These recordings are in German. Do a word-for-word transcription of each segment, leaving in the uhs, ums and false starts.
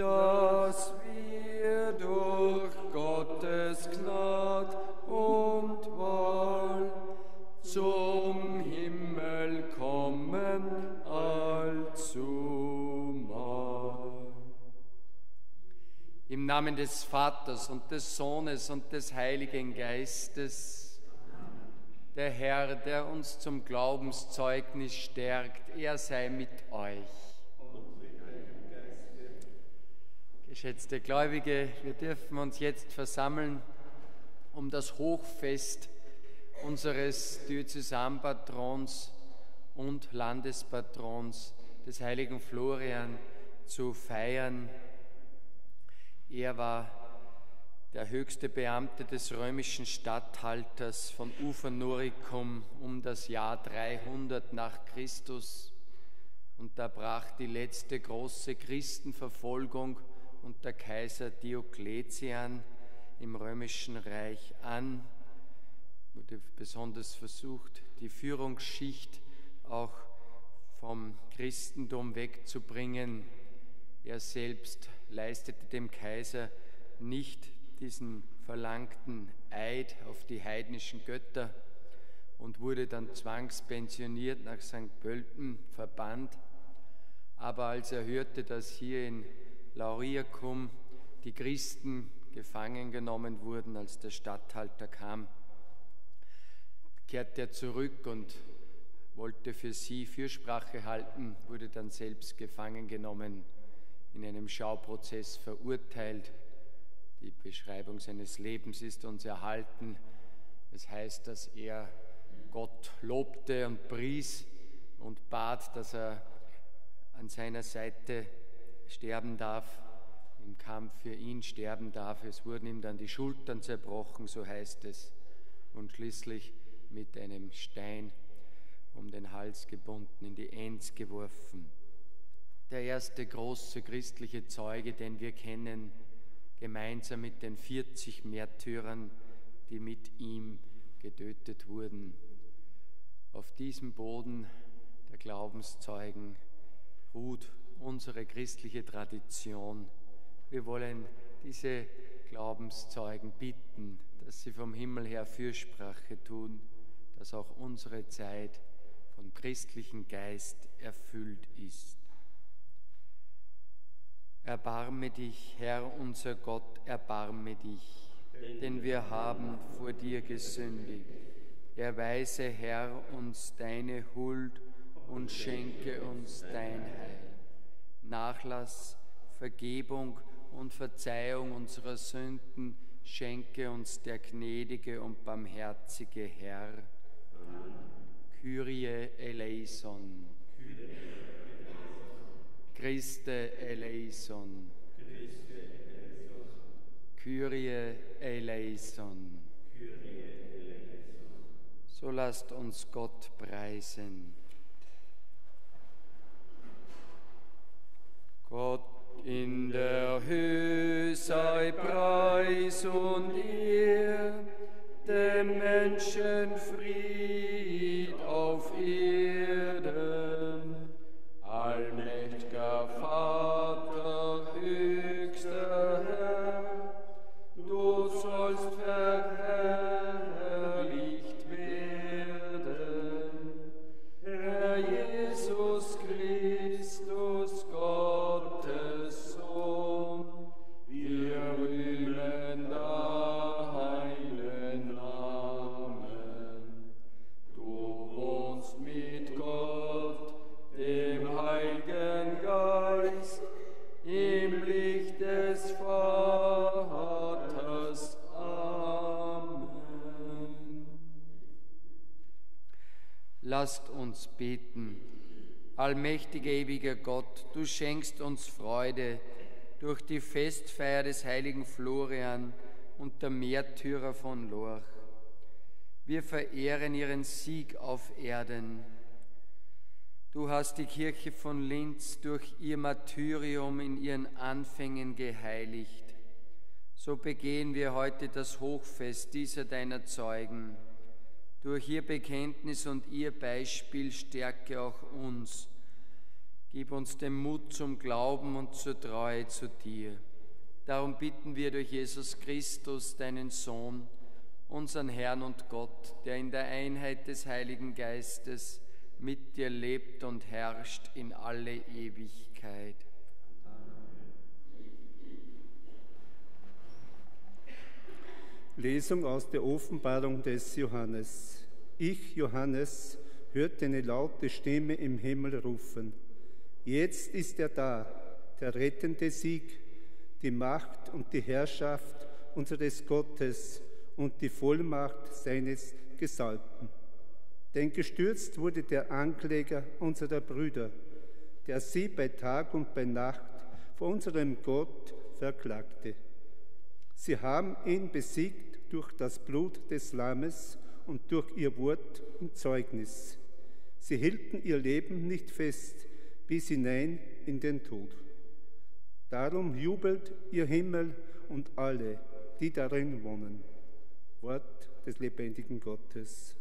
dass wir durch Gottes Gnad und Wahl zum Himmel kommen allzumal. Im Namen des Vaters und des Sohnes und des Heiligen Geistes, der Herr, der uns zum Glaubenszeugnis stärkt, er sei mit euch. Geschätzte Gläubige, wir dürfen uns jetzt versammeln, um das Hochfest unseres Diözesanpatrons und Landespatrons des heiligen Florian zu feiern. Er war der höchste Beamte des römischen Statthalters von Ufa Noricum um das Jahr dreihundert nach Christus. Und da brach die letzte große Christenverfolgung unter Kaiser Diokletian im Römischen Reich an. Wurde besonders versucht, die Führungsschicht auch vom Christentum wegzubringen. Er selbst leistete dem Kaiser nicht diesen verlangten Eid auf die heidnischen Götter und wurde dann zwangspensioniert nach Sankt Pölten verbannt. Aber als er hörte, dass hier in Lauriacum die Christen gefangen genommen wurden, als der Statthalter kam, kehrte er zurück und wollte für sie Fürsprache halten, wurde dann selbst gefangen genommen, in einem Schauprozess verurteilt. Die Beschreibung seines Lebens ist uns erhalten. Es heißt, dass er Gott lobte und pries und bat, dass er an seiner Seite sterben darf, im Kampf für ihn sterben darf. Es wurden ihm dann die Schultern zerbrochen, so heißt es, und schließlich mit einem Stein um den Hals gebunden, in die Enns geworfen. Der erste große christliche Zeuge, den wir kennen, gemeinsam mit den vierzig Märtyrern, die mit ihm getötet wurden. Auf diesem Boden der Glaubenszeugen ruht unsere christliche Tradition. Wir wollen diese Glaubenszeugen bitten, dass sie vom Himmel her Fürsprache tun, dass auch unsere Zeit vom christlichen Geist erfüllt ist. Erbarme dich, Herr unser Gott, erbarme dich, denn wir haben vor dir gesündigt. Erweise, Herr, uns deine Huld und schenke uns dein Heil. Nachlass, Vergebung und Verzeihung unserer Sünden schenke uns der gnädige und barmherzige Herr. Amen. Kyrie eleison. Christe eleison. Kyrie eleison. So lasst uns Gott preisen. Gott in der Höhe sei Preis und Ehr, dem Menschen Fried auf Erden. Allmächtiger Vater, höchster Herr, du sollst verherrlicht werden. Herr Jesus Christus, Gottes Sohn, wir rühmen deinen Namen. Du wohnst mit Gott, dem Heiligen Geist, im Licht des Vaters. Amen. Lasst uns beten. Allmächtiger, ewiger Gott, du schenkst uns Freude durch die Festfeier des heiligen Florian und der Märtyrer von Lorch. Wir verehren ihren Sieg auf Erden. Du hast die Kirche von Linz durch ihr Martyrium in ihren Anfängen geheiligt. So begehen wir heute das Hochfest dieser deiner Zeugen. Durch ihr Bekenntnis und ihr Beispiel stärke auch uns, Gib uns den Mut zum Glauben und zur Treue zu dir. Darum bitten wir durch Jesus Christus, deinen Sohn, unseren Herrn und Gott, der in der Einheit des Heiligen Geistes mit dir lebt und herrscht in alle Ewigkeit. Lesung aus der Offenbarung des Johannes. Ich, Johannes, hörte eine laute Stimme im Himmel rufen: Jetzt ist er da, der rettende Sieg, die Macht und die Herrschaft unseres Gottes und die Vollmacht seines Gesalbten. Denn gestürzt wurde der Ankläger unserer Brüder, der sie bei Tag und bei Nacht vor unserem Gott verklagte. Sie haben ihn besiegt durch das Blut des Lammes und durch ihr Wort und Zeugnis. Sie hielten ihr Leben nicht fest bis hinein in den Tod. Darum jubelt ihr Himmel und alle, die darin wohnen. Wort des lebendigen Gottes.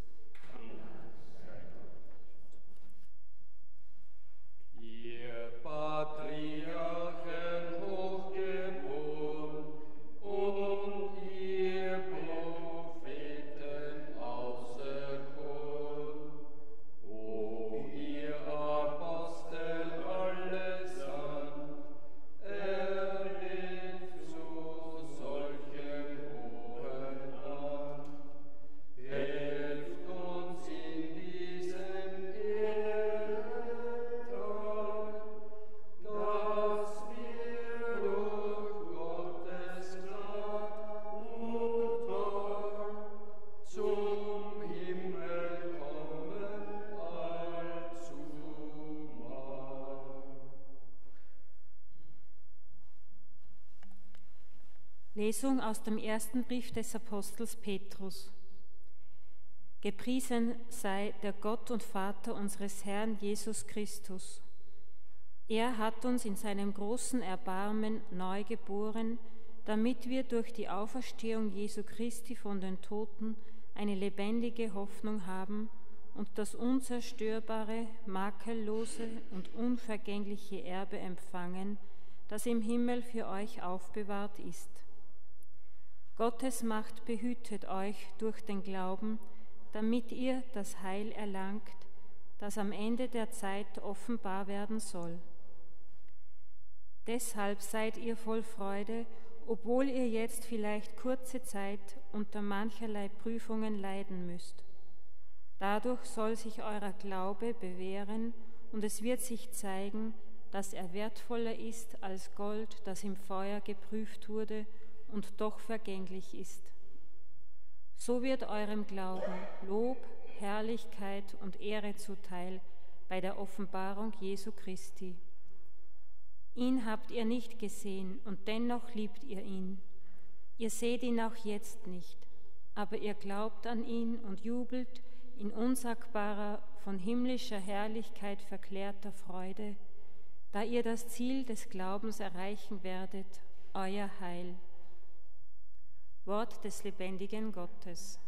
Ihr Patriarchen hochgeboren und ihr Propheten auserkoren, o ihr Apostel allesamt, erhebt zu solchem hohen Amt. Helft uns in diesem Ehrentag, dass wir durch Gottes Gnade und Tor zum Himmel kommen allzumal. Lesung aus dem ersten Brief des Apostels Petrus. Gepriesen sei der Gott und Vater unseres Herrn Jesus Christus. Er hat uns in seinem großen Erbarmen neu geboren, damit wir durch die Auferstehung Jesu Christi von den Toten eine lebendige Hoffnung haben und das unzerstörbare, makellose und unvergängliche Erbe empfangen, das im Himmel für euch aufbewahrt ist. Gottes Macht behütet euch durch den Glauben, damit ihr das Heil erlangt, das am Ende der Zeit offenbar werden soll. Deshalb seid ihr voll Freude, obwohl ihr jetzt vielleicht kurze Zeit unter mancherlei Prüfungen leiden müsst. Dadurch soll sich euer Glaube bewähren und es wird sich zeigen, dass er wertvoller ist als Gold, das im Feuer geprüft wurde und doch vergänglich ist. So wird eurem Glauben Lob, Herrlichkeit und Ehre zuteil bei der Offenbarung Jesu Christi. Ihn habt ihr nicht gesehen und dennoch liebt ihr ihn. Ihr seht ihn auch jetzt nicht, aber ihr glaubt an ihn und jubelt in unsagbarer, von himmlischer Herrlichkeit verklärter Freude, da ihr das Ziel des Glaubens erreichen werdet, euer Heil. Wort des lebendigen Gottes.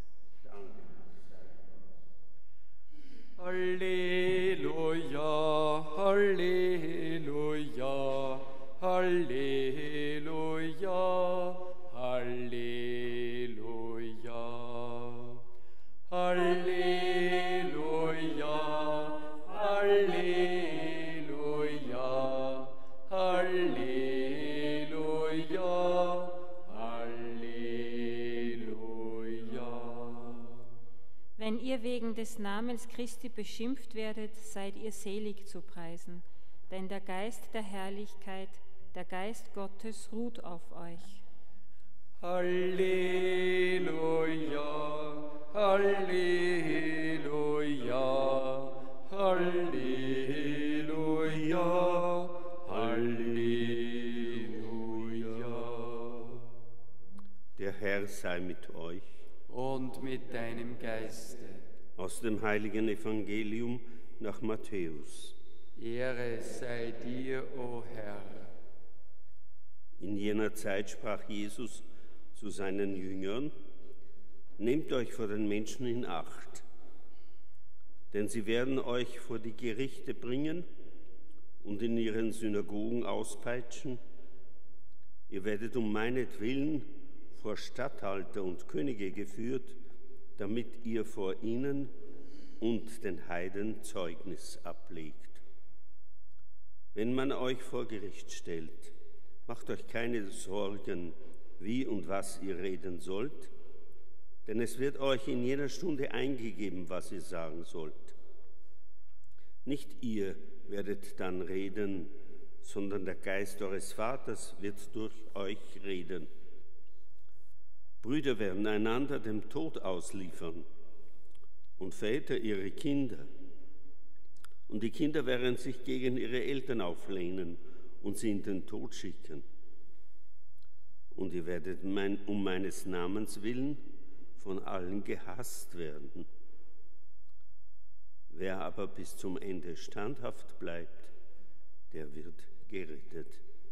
Halleluja, Halleluja, Halleluja, Halleluja, Halleluja, Halleluja, Halleluja. Wenn ihr wegen des Namens Christi beschimpft werdet, seid ihr selig zu preisen, denn der Geist der Herrlichkeit, der Geist Gottes ruht auf euch. Halleluja, Halleluja, Halleluja, Halleluja. Der Herr sei mit euch. Und mit deinem Geiste. Aus dem heiligen Evangelium nach Matthäus. Ehre sei dir, o Herr. In jener Zeit sprach Jesus zu seinen Jüngern: Nehmt euch vor den Menschen in Acht, denn sie werden euch vor die Gerichte bringen und in ihren Synagogen auspeitschen? Ihr werdet um meinetwillen vor Statthalter und Könige geführt, damit ihr vor ihnen und den Heiden Zeugnis ablegt. Wenn man euch vor Gericht stellt, macht euch keine Sorgen, wie und was ihr reden sollt, denn es wird euch in jener Stunde eingegeben, was ihr sagen sollt. Nicht ihr werdet dann reden, sondern der Geist eures Vaters wird durch euch reden. Brüder werden einander dem Tod ausliefern und Väter ihre Kinder. Und die Kinder werden sich gegen ihre Eltern auflehnen und sie in den Tod schicken. Und ihr werdet mein, um meines Namens willen von allen gehasst werden. Wer aber bis zum Ende standhaft bleibt, der wird gerettet.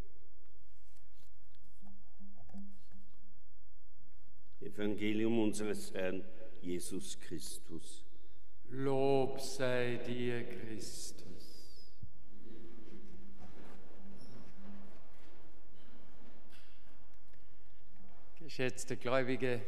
Evangelium unseres Herrn Jesus Christus. Lob sei dir, Christus. Geschätzte Gläubige,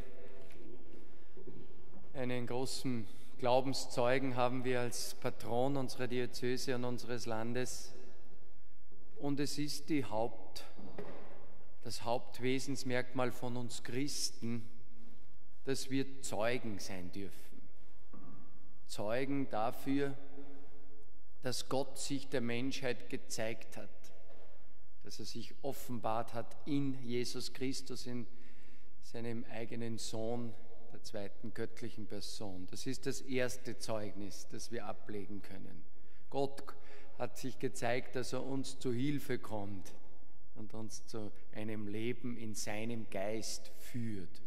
einen großen Glaubenszeugen haben wir als Patron unserer Diözese und unseres Landes. Und es ist die Haupt, das Hauptwesensmerkmal von uns Christen, dass wir Zeugen sein dürfen. Zeugen dafür, dass Gott sich der Menschheit gezeigt hat, dass er sich offenbart hat in Jesus Christus, in seinem eigenen Sohn, der zweiten göttlichen Person. Das ist das erste Zeugnis, das wir ablegen können. Gott hat sich gezeigt, dass er uns zu Hilfe kommt und uns zu einem Leben in seinem Geist führt.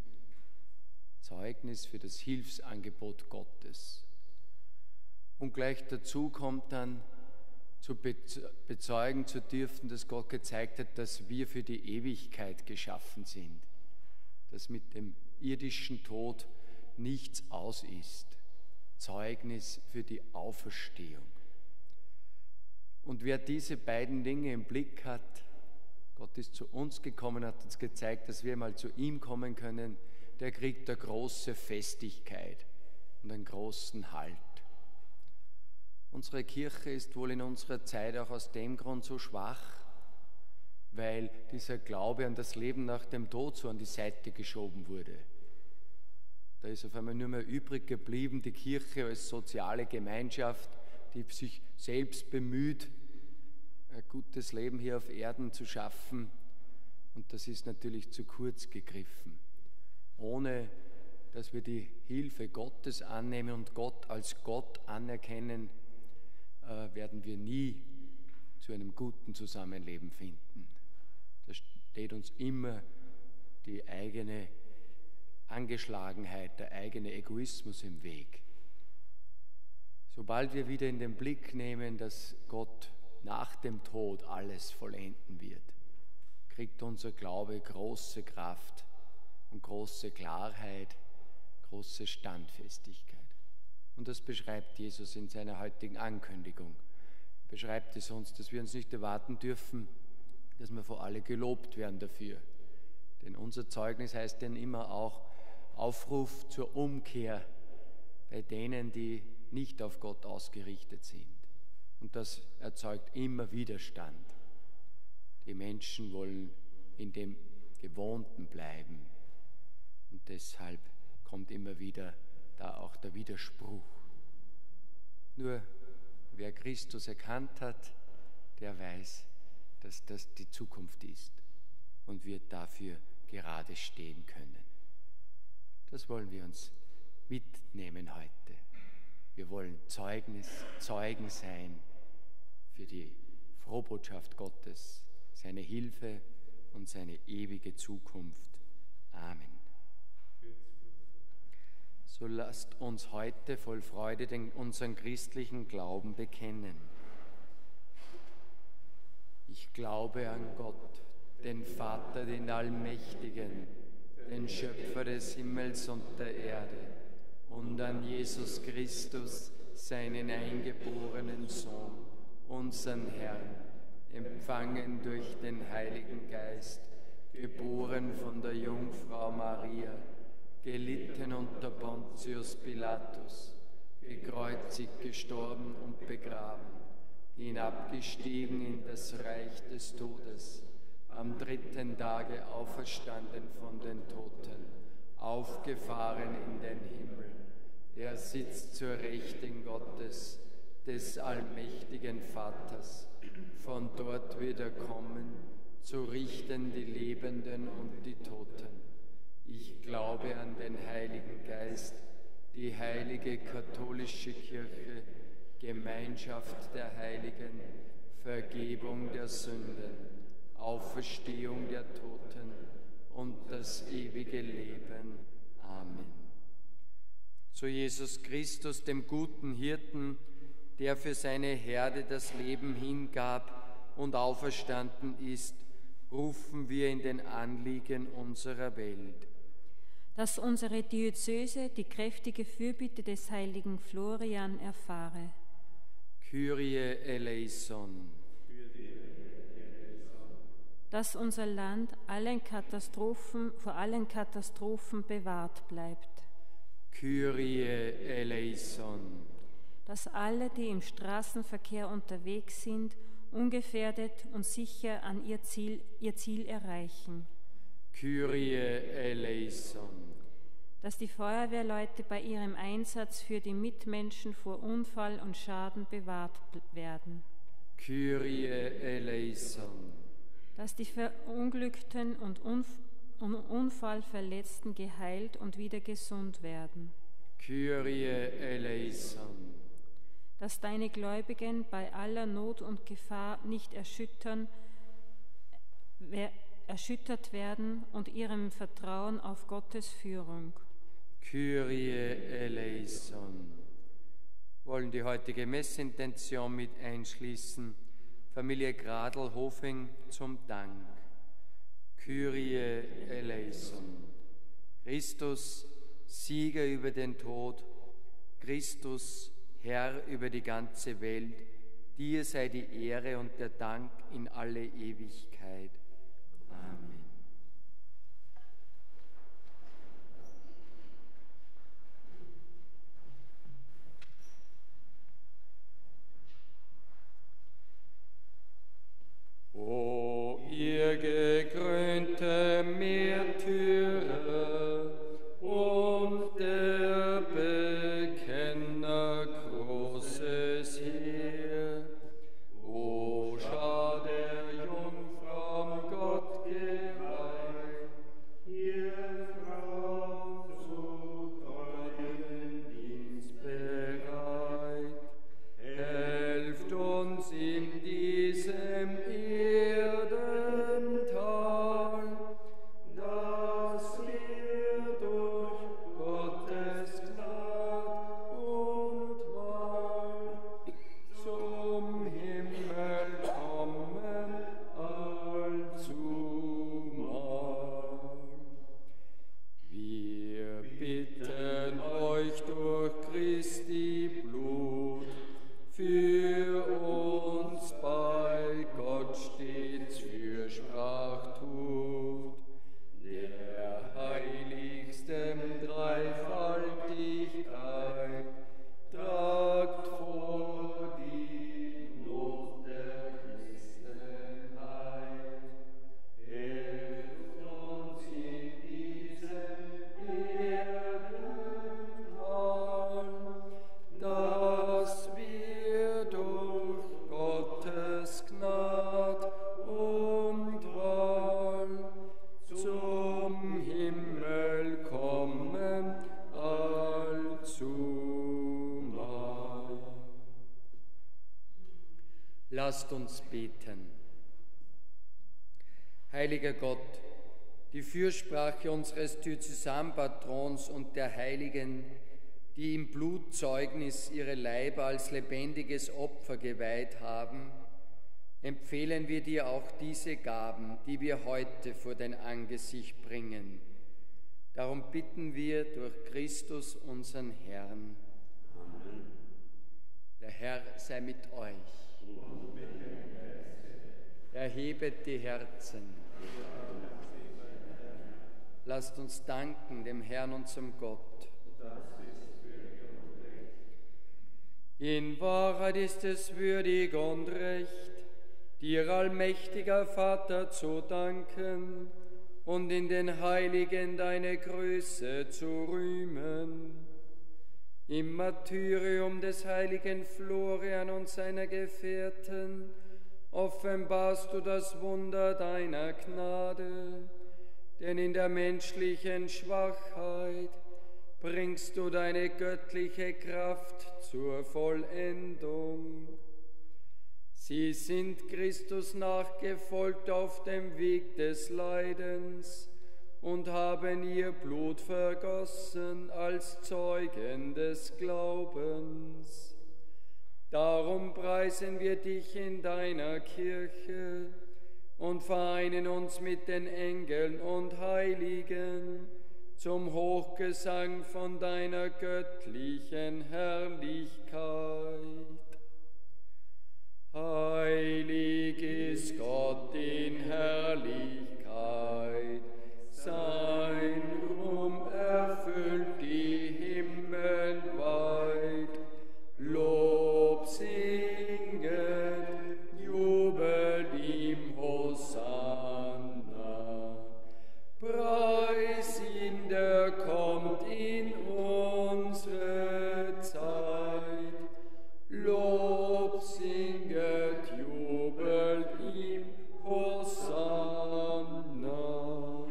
Zeugnis für das Hilfsangebot Gottes. Und gleich dazu kommt dann, zu bezeugen zu dürfen, dass Gott gezeigt hat, dass wir für die Ewigkeit geschaffen sind, dass mit dem irdischen Tod nichts aus ist. Zeugnis für die Auferstehung. Und wer diese beiden Dinge im Blick hat, Gott ist zu uns gekommen, hat uns gezeigt, dass wir mal zu ihm kommen können, der kriegt eine große Festigkeit und einen großen Halt. Unsere Kirche ist wohl in unserer Zeit auch aus dem Grund so schwach, weil dieser Glaube an das Leben nach dem Tod so an die Seite geschoben wurde. Da ist auf einmal nur mehr übrig geblieben, die Kirche als soziale Gemeinschaft, die sich selbst bemüht, ein gutes Leben hier auf Erden zu schaffen. Und das ist natürlich zu kurz gegriffen. Ohne dass wir die Hilfe Gottes annehmen und Gott als Gott anerkennen, äh, werden wir nie zu einem guten Zusammenleben finden. Da steht uns immer die eigene Angeschlagenheit, der eigene Egoismus im Weg. Sobald wir wieder in den Blick nehmen, dass Gott nach dem Tod alles vollenden wird, kriegt unser Glaube große Kraft und große Klarheit, große Standfestigkeit. Und das beschreibt Jesus in seiner heutigen Ankündigung. Er beschreibt es uns, dass wir uns nicht erwarten dürfen, dass wir vor alle gelobt werden dafür. Denn unser Zeugnis heißt dann immer auch Aufruf zur Umkehr bei denen, die nicht auf Gott ausgerichtet sind. Und das erzeugt immer Widerstand. Die Menschen wollen in dem Gewohnten bleiben. Und deshalb kommt immer wieder da auch der Widerspruch. Nur wer Christus erkannt hat, der weiß, dass das die Zukunft ist und wird dafür gerade stehen können. Das wollen wir uns mitnehmen heute. Wir wollen Zeugnis, Zeugen sein für die Frohbotschaft Gottes, seine Hilfe und seine ewige Zukunft. Amen. So lasst uns heute voll Freude den, unseren christlichen Glauben bekennen. Ich glaube an Gott, den Vater, den Allmächtigen, den Schöpfer des Himmels und der Erde, und an Jesus Christus, seinen eingeborenen Sohn, unseren Herrn, empfangen durch den Heiligen Geist, geboren von der Jungfrau Maria, gelitten unter Pontius Pilatus, gekreuzigt, gestorben und begraben, hinabgestiegen in das Reich des Todes, am dritten Tage auferstanden von den Toten, aufgefahren in den Himmel. Er sitzt zur Rechten Gottes, des allmächtigen Vaters. Von dort wird er kommen, zu richten die Lebenden und die Toten. Ich glaube an den Heiligen Geist, die heilige katholische Kirche, Gemeinschaft der Heiligen, Vergebung der Sünden, Auferstehung der Toten und das ewige Leben. Amen. Zu Jesus Christus, dem guten Hirten, der für seine Herde das Leben hingab und auferstanden ist, rufen wir in den Anliegen unserer Welt. Dass unsere Diözese die kräftige Fürbitte des heiligen Florian erfahre. Kyrie eleison. Dass unser Land allen Katastrophen, vor allen Katastrophen bewahrt bleibt. Kyrie eleison. Dass alle, die im Straßenverkehr unterwegs sind, ungefährdet und sicher an ihr Ziel, ihr Ziel erreichen. Kyrie eleison. Dass die Feuerwehrleute bei ihrem Einsatz für die Mitmenschen vor Unfall und Schaden bewahrt werden. Kyrie eleison. Dass die Verunglückten und Unf- und Unfallverletzten geheilt und wieder gesund werden. Kyrie eleison. Dass deine Gläubigen bei aller Not und Gefahr nicht erschüttern, wer, erschüttert werden und ihrem Vertrauen auf Gottes Führung. Kyrie eleison. Wir wollen die heutige Messintention mit einschließen. Familie Gradl-Hofing zum Dank. Kyrie eleison. Christus, Sieger über den Tod, Christus, Herr über die ganze Welt, dir sei die Ehre und der Dank in alle Ewigkeit. Amen. O ihr gekrönte Märtyrer und der Bekenner großes Heer, o Schar der Jungfrauen Gott geweiht, ihr Frau zu treuen Dienst bereit, helft uns in diesem Erdental, dass wir durch Gottes Gnad und Wahl zum Himmel kommen allzumal. Wir bitten euch durch Christi Blut, für uns bei Gott stets Fürsprach tut, der heiligsten Dreifaltigkeit, tragt vor die Not der Christenheit. Helft uns in diesem Erdental, dass wir durch Gottes Gnad und Wahl zum Himmel kommen allzumal. Lasst uns beten. Heiliger Gott, die Fürsprache unseres Diözesanpatrons und der Heiligen, die im Blutzeugnis ihre Leiber als lebendiges Opfer geweiht haben, empfehlen wir dir auch diese Gaben, die wir heute vor dein Angesicht bringen. Darum bitten wir durch Christus, unseren Herrn. Amen. Der Herr sei mit euch. Erhebet die Herzen. Lasst uns danken dem Herrn, unserem Gott. In Wahrheit ist es würdig und recht, dir, allmächtiger Vater, zu danken und in den Heiligen deine Größe zu rühmen. Im Martyrium des heiligen Florian und seiner Gefährten offenbarst du das Wunder deiner Gnade, denn in der menschlichen Schwachheit bringst du deine göttliche Kraft zur Vollendung. Sie sind Christus nachgefolgt auf dem Weg des Leidens und haben ihr Blut vergossen als Zeugen des Glaubens. Darum preisen wir dich in deiner Kirche und vereinen uns mit den Engeln und Heiligen zum Hochgesang von deiner göttlichen Herrlichkeit. Heilig ist Gott in Herrlichkeit, sein Ruhm erfüllt die Himmel weit. Lob singet, jubelt ihm Hosanna. Preis ihn, der kommt in unsere Zeit. Lob singet, jubelt ihm Hosanna.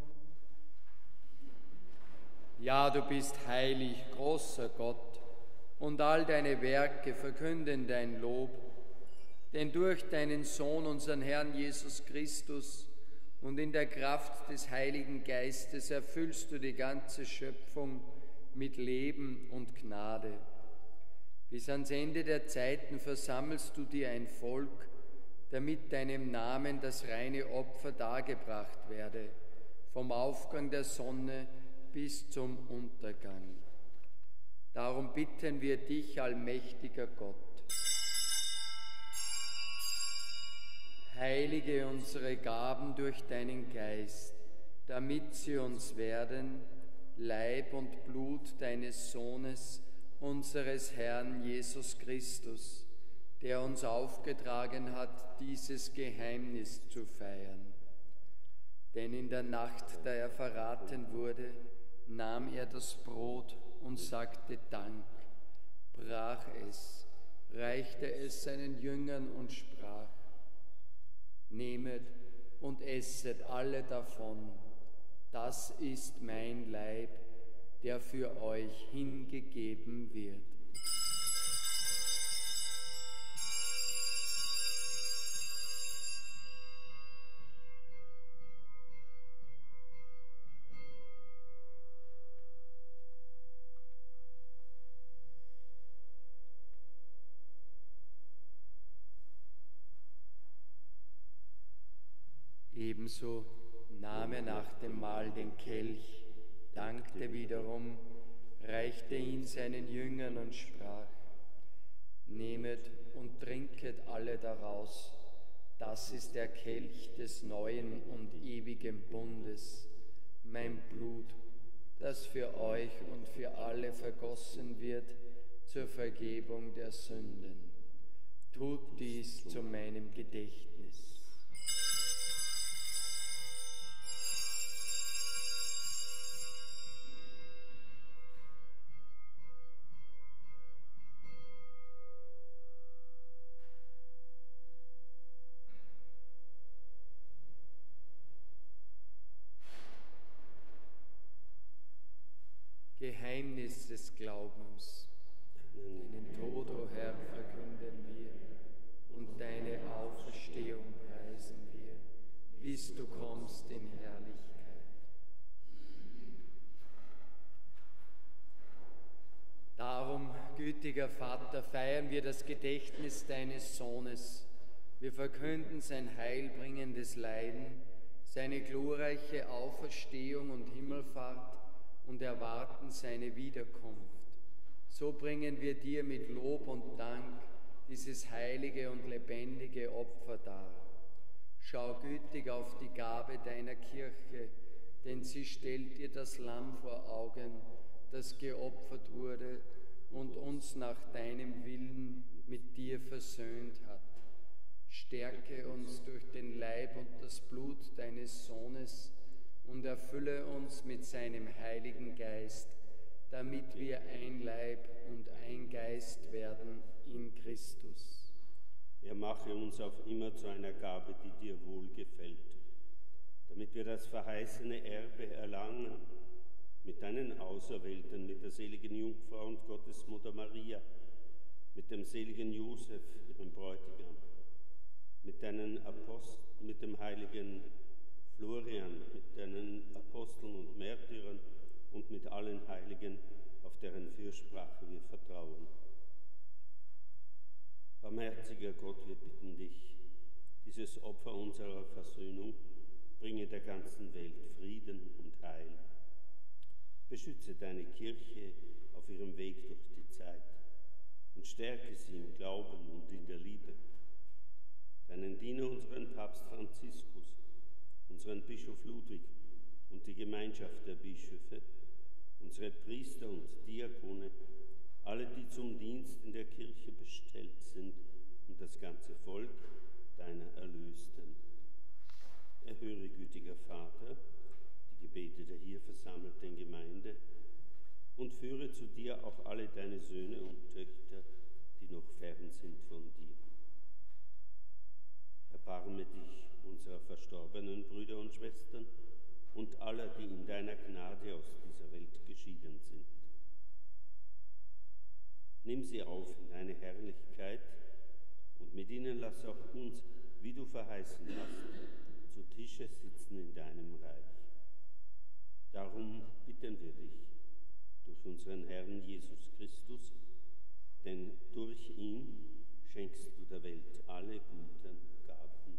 Ja, du bist heilig, großer Gott, und all deine Werke verkünden dein Lob. Denn durch deinen Sohn, unseren Herrn Jesus Christus, und in der Kraft des Heiligen Geistes erfüllst du die ganze Schöpfung mit Leben und Gnade. Bis ans Ende der Zeiten versammelst du dir ein Volk, damit deinem Namen das reine Opfer dargebracht werde, vom Aufgang der Sonne bis zum Untergang. Darum bitten wir dich, allmächtiger Gott, heilige unsere Gaben durch deinen Geist, damit sie uns werden, Leib und Blut deines Sohnes, unseres Herrn Jesus Christus, der uns aufgetragen hat, dieses Geheimnis zu feiern. Denn in der Nacht, da er verraten wurde, nahm er das Brot und sagte Dank, brach es, reichte es seinen Jüngern und sprach: Nehmet und esset alle davon, das ist mein Leib, der für euch hingegeben wird. Ebenso nahm er nach dem Mahl den Kelch, dankte wiederum, reichte ihn seinen Jüngern und sprach: Nehmet und trinket alle daraus, das ist der Kelch des neuen und ewigen Bundes, mein Blut, das für euch und für alle vergossen wird zur Vergebung der Sünden. Tut dies zu meinem Gedächtnis. Geheimnis des Glaubens. Deinen Tod, o Herr, verkünden wir, und deine Auferstehung preisen wir, bis du kommst in Herrlichkeit. Darum, gütiger Vater, feiern wir das Gedächtnis deines Sohnes. Wir verkünden sein heilbringendes Leiden, seine glorreiche Auferstehung und Himmelfahrt und erwarten seine Wiederkunft. So bringen wir dir mit Lob und Dank dieses heilige und lebendige Opfer dar. Schau gütig auf die Gabe deiner Kirche, denn sie stellt dir das Lamm vor Augen, das geopfert wurde und uns nach deinem Willen mit dir versöhnt hat. Stärke uns durch den Leib und das Blut deines Sohnes und erfülle uns mit seinem Heiligen Geist, damit wir ein Leib und ein Geist werden in Christus. Er mache uns auf immer zu einer Gabe, die dir wohlgefällt, damit wir das verheißene Erbe erlangen, mit deinen Auserwählten, mit der seligen Jungfrau und Gottesmutter Maria, mit dem seligen Josef, ihrem Bräutigam, mit deinen Aposteln, mit dem heiligen Florian, mit deinen Aposteln und Märtyrern und mit allen Heiligen, auf deren Fürsprache wir vertrauen. Barmherziger Gott, wir bitten dich, dieses Opfer unserer Versöhnung bringe der ganzen Welt Frieden und Heil. Beschütze deine Kirche auf ihrem Weg durch die Zeit und stärke sie im Glauben und in der Liebe. Deinen Diener, unseren Papst Franziskus, unseren Bischof Ludwig und die Gemeinschaft der Bischöfe, unsere Priester und Diakone, alle, die zum Dienst in der Kirche bestellt sind, und das ganze Volk deiner Erlösten. Erhöre, gütiger Vater, die Gebete der hier versammelten Gemeinde und führe zu dir auch alle deine Söhne und Töchter, die noch fern sind von dir. Erbarme dich unserer verstorbenen Brüder und Schwestern und aller, die in deiner Gnade aus dieser Welt geschieden sind. Nimm sie auf in deine Herrlichkeit und mit ihnen lass auch uns, wie du verheißen hast, zu Tische sitzen in deinem Reich. Darum bitten wir dich durch unseren Herrn Jesus Christus, denn durch ihn schenkst du der Welt alle guten Gaben.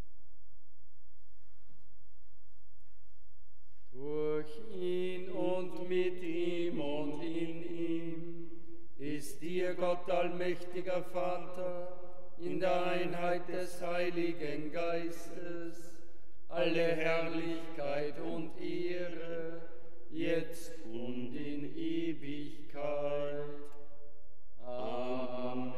Durch ihn und mit ihm und in ihm ist dir, Gott allmächtiger Vater, in der Einheit des Heiligen Geistes, alle Herrlichkeit und Ehre, jetzt und in Ewigkeit. Amen.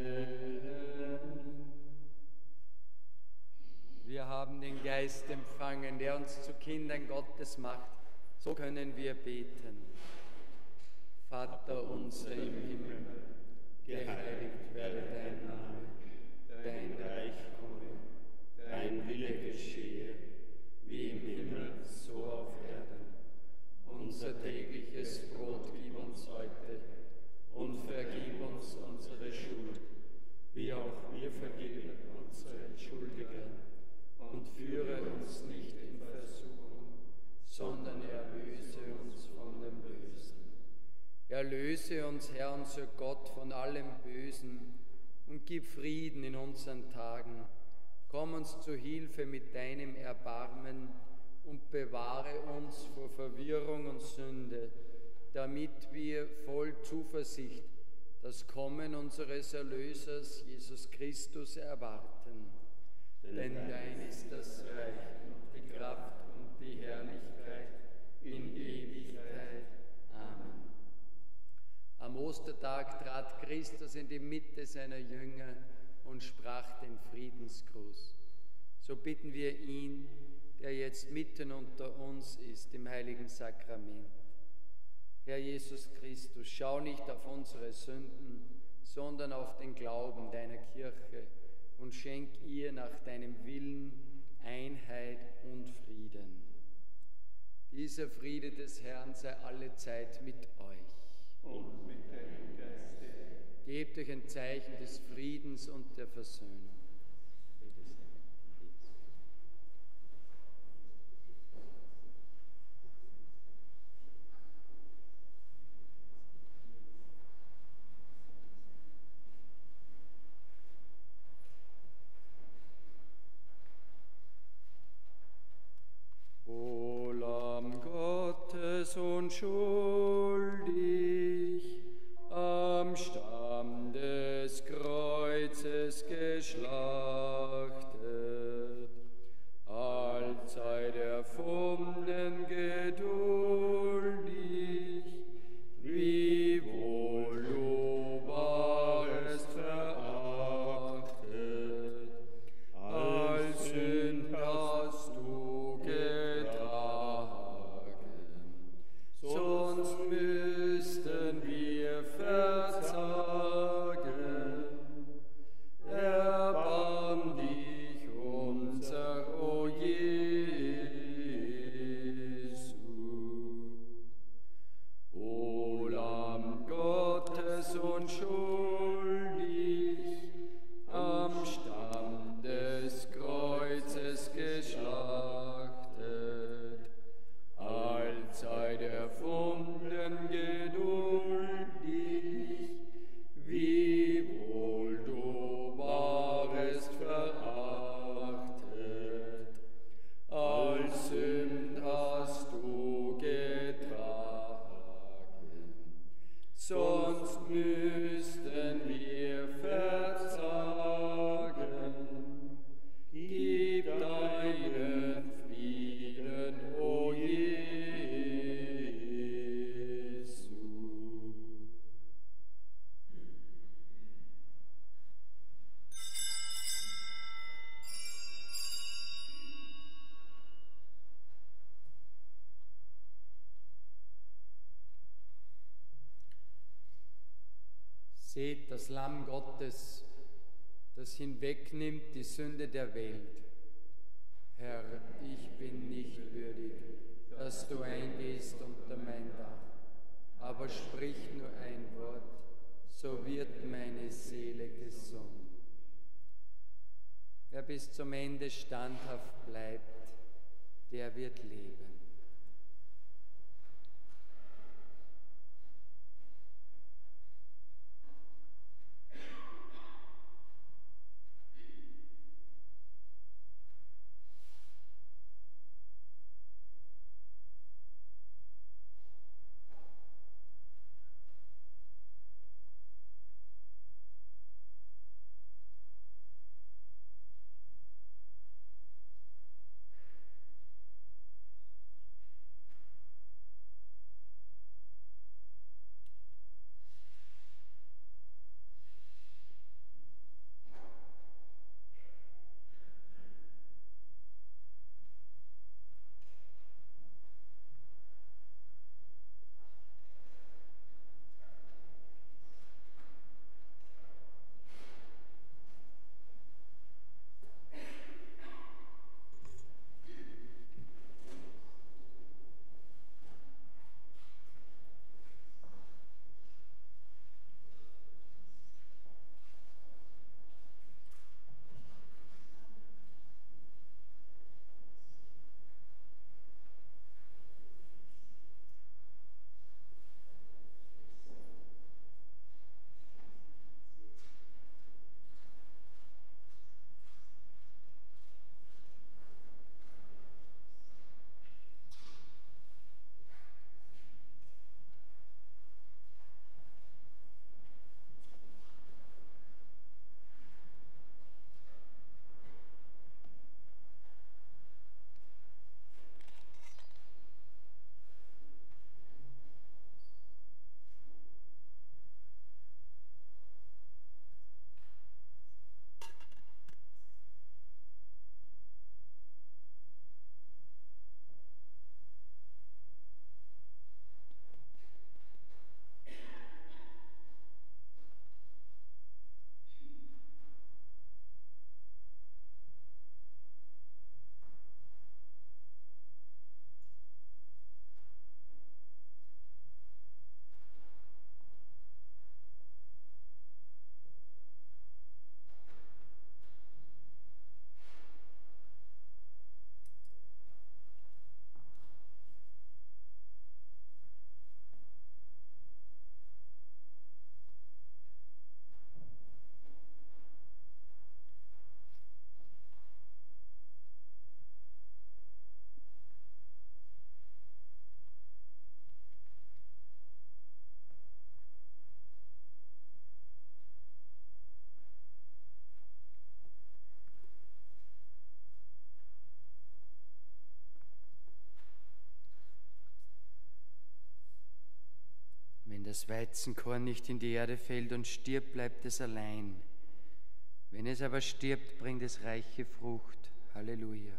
Wir haben den Geist empfangen, der uns zu Kindern Gottes macht. So können wir beten. Vater unser im Himmel, geheiligt werde dein Name, dein Reich komme, dein Wille geschehe, wie im Himmel, so auf Erden. Unser tägliches Brot gib uns heute und vergib uns unsere Schuld, wie auch wir vergeben unseren Schuldigern. Und führe uns nicht in Versuchung, sondern erlöse uns von dem Bösen. Erlöse uns, Herr, unser Gott, von allem Bösen und gib Frieden in unseren Tagen. Komm uns zu Hilfe mit deinem Erbarmen und bewahre uns vor Verwirrung und Sünde, damit wir voll Zuversicht das Kommen unseres Erlösers, Jesus Christus, erwarten. Denn dein ist das Reich und die Kraft und die Herrlichkeit in Ewigkeit. Amen. Am Ostertag trat Christus in die Mitte seiner Jünger und sprach den Friedensgruß. So bitten wir ihn, der jetzt mitten unter uns ist, im heiligen Sakrament. Herr Jesus Christus, schau nicht auf unsere Sünden, sondern auf den Glauben deiner Kirche und schenk ihr nach deinem Willen Einheit und Frieden. Dieser Friede des Herrn sei alle Zeit mit euch. Und mit deinem Geiste. Gebt euch ein Zeichen des Friedens und der Versöhnung. O Lamm Gottes, unschuldig, am Stamm des Kreuzes geschlachtet, Seht das Lamm Gottes, das hinwegnimmt die Sünde der Welt. Herr, ich bin nicht würdig, dass du eingehst unter mein Dach, aber sprich nur ein Wort, so wird meine Seele gesund. Wer bis zum Ende standhaft bleibt, der wird leben. Wenn das Weizenkorn nicht in die Erde fällt und stirbt, bleibt es allein. Wenn es aber stirbt, bringt es reiche Frucht. Halleluja.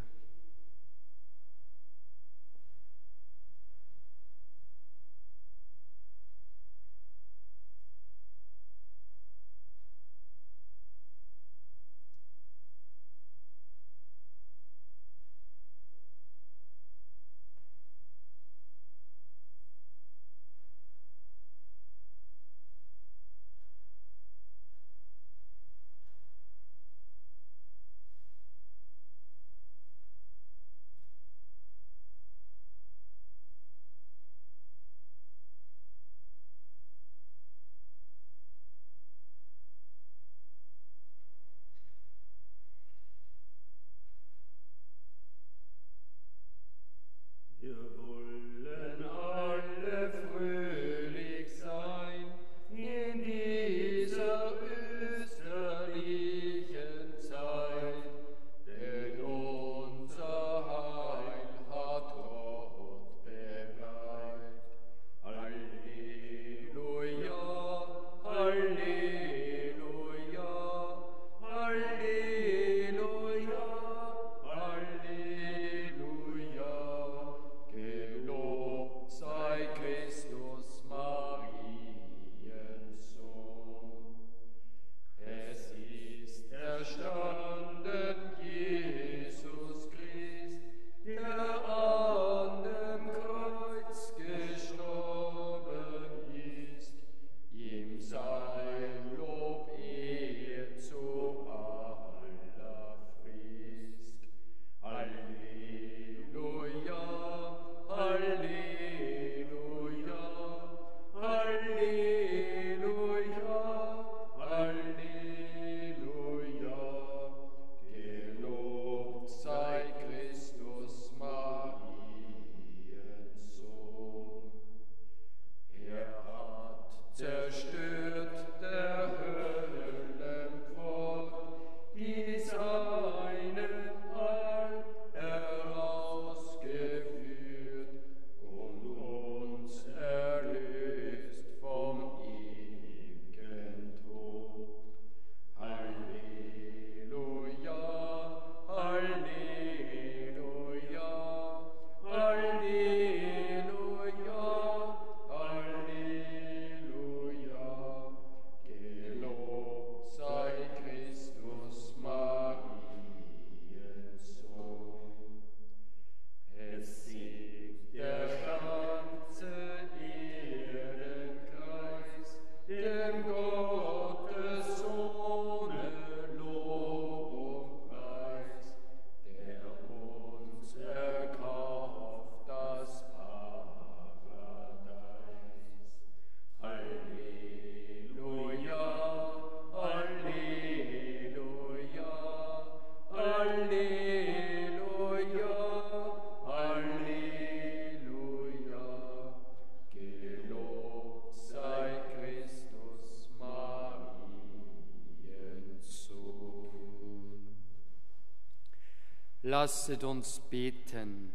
Lasset uns beten.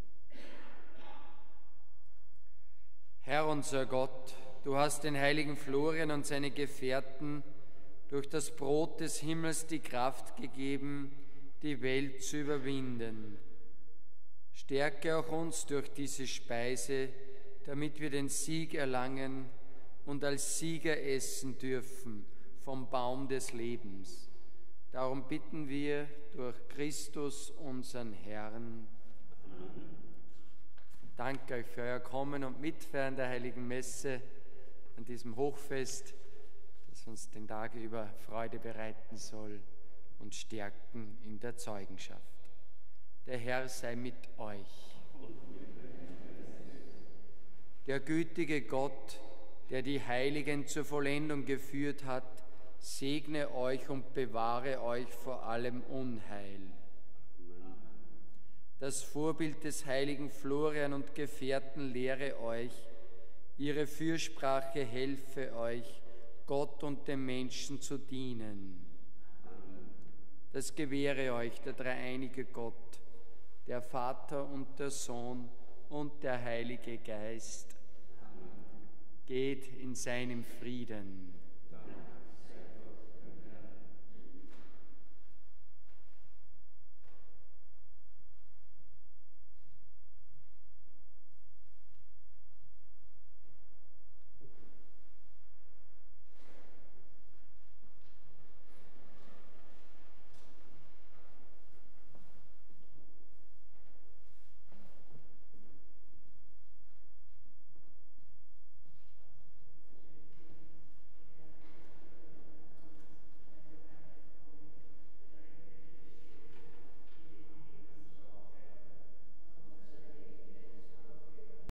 Herr unser Gott, du hast den heiligen Florian und seine Gefährten durch das Brot des Himmels die Kraft gegeben, die Welt zu überwinden. Stärke auch uns durch diese Speise, damit wir den Sieg erlangen und als Sieger essen dürfen vom Baum des Lebens. Darum bitten wir durch Christus, unseren Herrn. Danke euch für euer Kommen und Mitfeiern der Heiligen Messe an diesem Hochfest, das uns den Tag über Freude bereiten soll und stärken in der Zeugenschaft. Der Herr sei mit euch. Der gütige Gott, der die Heiligen zur Vollendung geführt hat, segne euch und bewahre euch vor allem Unheil. Das Vorbild des heiligen Florian und Gefährten lehre euch, ihre Fürsprache helfe euch, Gott und dem Menschen zu dienen. Das gewähre euch der dreieinige Gott, der Vater und der Sohn und der Heilige Geist. Geht in seinem Frieden.